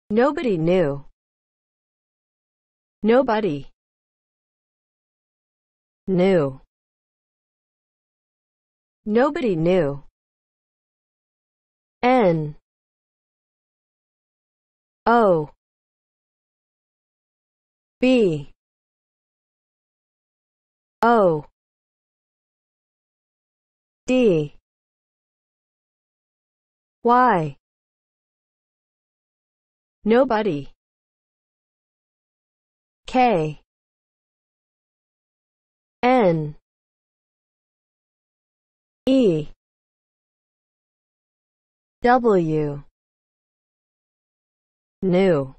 Nobody knew. Nobody knew. Nobody knew. N O B O D Y. Nobody. K N E W. New.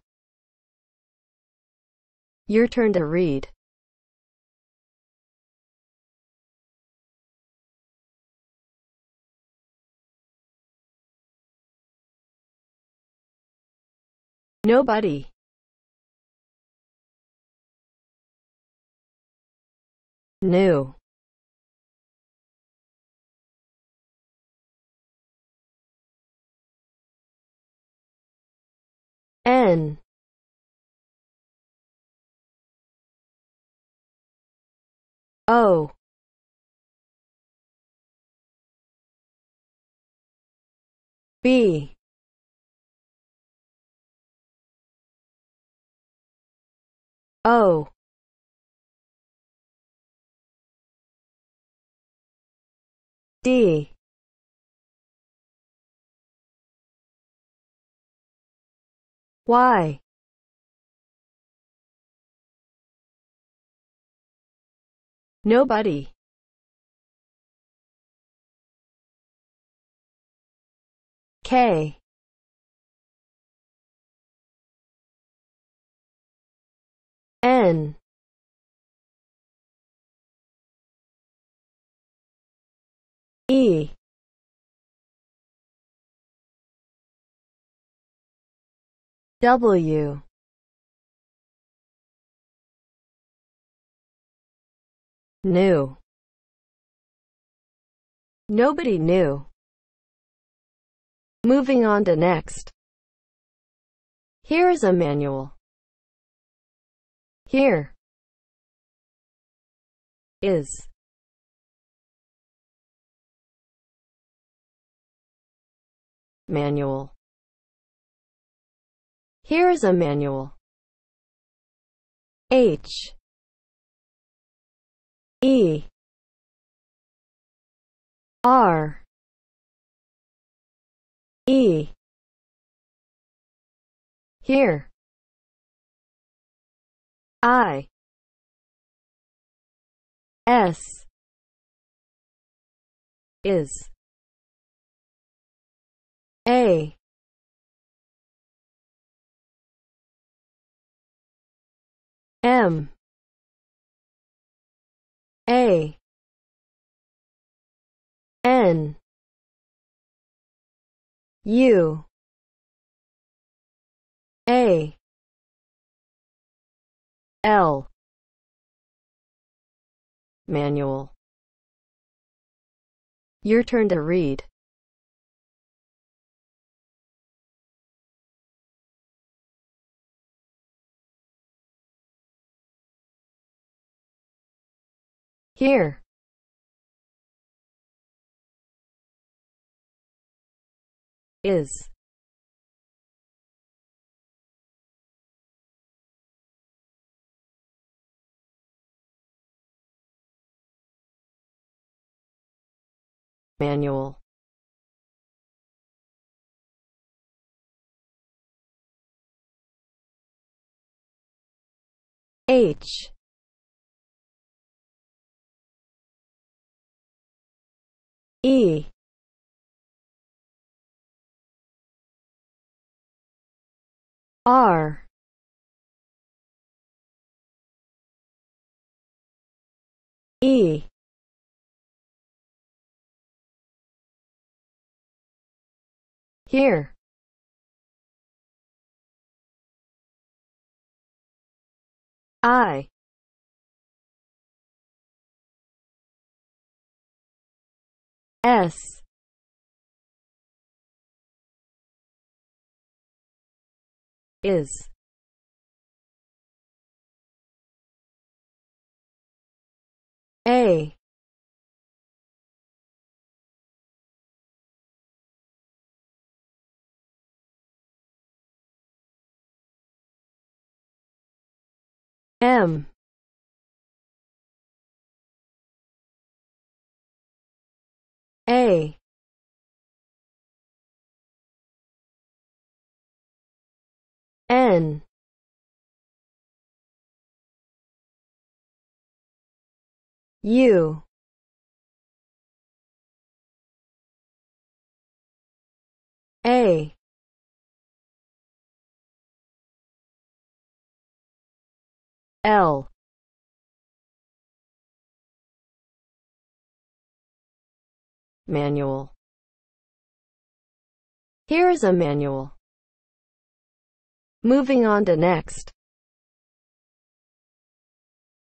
Your turn to read. Nobody. New. N O B O D Y. Nobody. K N E W. New. Nobody knew. Moving on to next. Here is a manual. Here is manual. Here is a manual. H E R E. Here. I S is A M A N U A L. Manual. Your turn to read. Here. Is. Manual. H E R E Here. I S is, a, m, a, n, u, a, l. Manual. Here is a manual. Moving on to next.